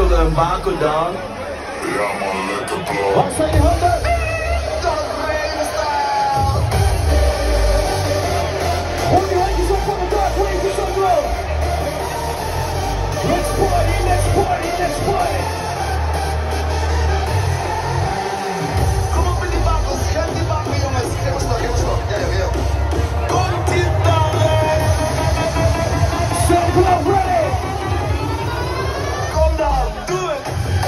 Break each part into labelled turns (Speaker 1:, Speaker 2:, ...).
Speaker 1: Pakken we een bako dan?
Speaker 2: Ja man, lekker bro.
Speaker 3: Wat zijn je handen? Hold your hands up on the dark waves of some road. Let's party, let's party, let's party.
Speaker 4: Kom op met die bakels, geef die bakels jongens. Geef ons nog. Ja, ja. Komt die dan!
Speaker 3: Circle up ready.
Speaker 4: Kom dan, doe het!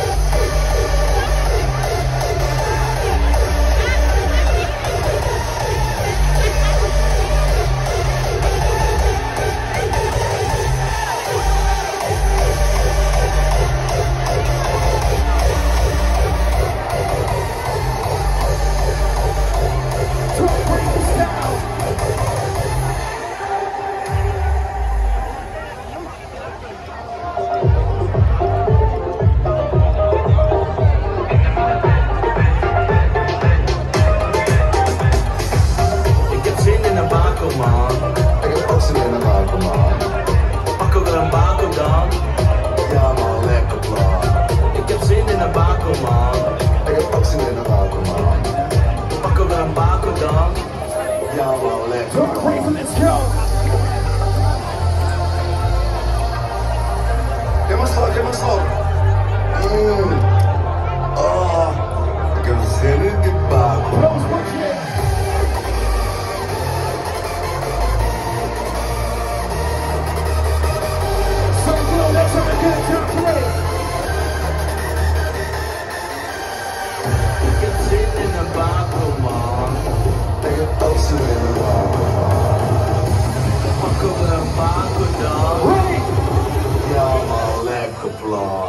Speaker 4: Geef me een slok. Oh, ik heb zin in die bako.
Speaker 1: Ik heb zin in een bako, man.
Speaker 4: Ik heb ook zin in een bako, man.
Speaker 1: Pakken we een bako dan?
Speaker 4: Ja man, lekker plan.